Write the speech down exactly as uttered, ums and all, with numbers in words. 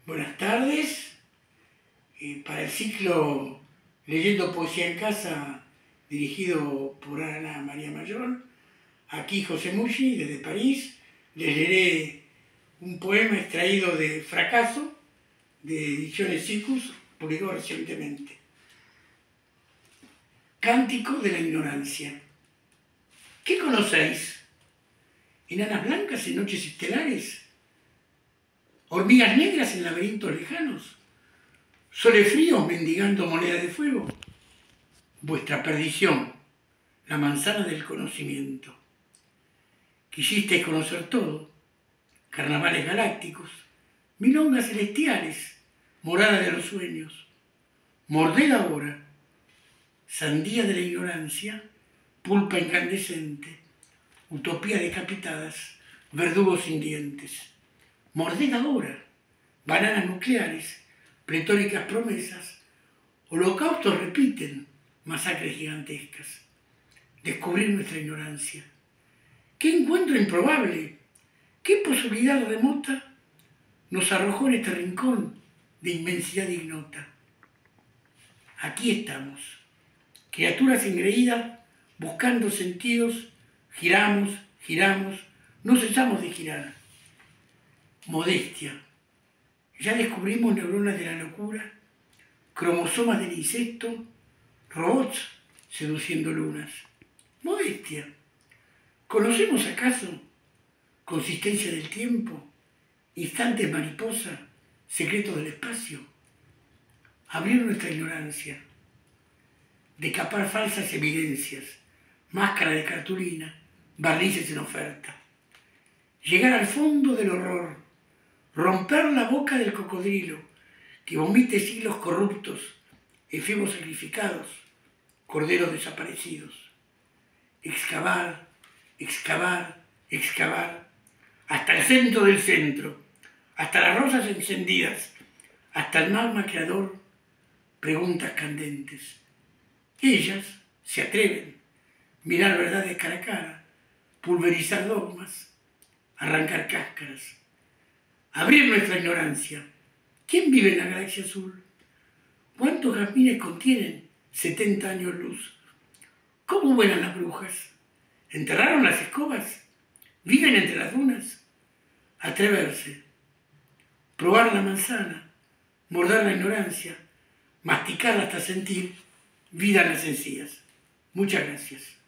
Buenas tardes. Eh, para el ciclo Leyendo Poesía en Casa, dirigido por Ana María Mayor, aquí José Muggi, desde París, les leeré un poema extraído de Fracaso, de Ediciones Siccus, publicado recientemente. Cántico de la ignorancia. ¿Qué conocéis? ¿Enanas blancas en noches estelares? ¿Hormigas negras en laberintos lejanos? ¿Soles fríos mendigando moneda de fuego? Vuestra perdición, la manzana del conocimiento. Quisisteis conocer todo, carnavales galácticos, milongas celestiales, morada de los sueños. Morded ahora, sandía de la ignorancia, pulpa incandescente, utopía decapitadas, verdugos sin dientes. Morded ahora, bananas nucleares, pletóricas promesas, holocaustos repiten, masacres gigantescas. Descubrir nuestra ignorancia. ¿Qué encuentro improbable? ¿Qué posibilidad remota nos arrojó en este rincón de inmensidad ignota? Aquí estamos, criaturas engreídas, buscando sentidos, giramos, giramos, no cesamos de girar. Modestia. Ya descubrimos neuronas de la locura, cromosomas del incesto, robots seduciendo lunas. Modestia. ¿Conocemos acaso consistencia del tiempo, instantes mariposa, secretos del espacio? Abrir nuestra ignorancia, decapar falsas evidencias, máscara de cartulina, barnices en oferta. Llegar al fondo del horror, romper la boca del cocodrilo que vomite siglos corruptos, efebos sacrificados, corderos desaparecidos. Excavar, excavar, excavar, hasta el centro del centro, hasta las rosas encendidas, hasta el magma creador, preguntas candentes. Ellas se atreven, mirar verdades cara a cara, pulverizar dogmas, arrancar cáscaras. Abrir nuestra ignorancia. ¿Quién vive en la galaxia azul? ¿Cuántos jazmines contienen setenta años luz? ¿Cómo vuelan las brujas? ¿Enterraron las escobas? ¿Viven entre las dunas? Atreverse. Probar la manzana. Morder la ignorancia. Masticarla hasta sentir vida en las encías. Muchas gracias.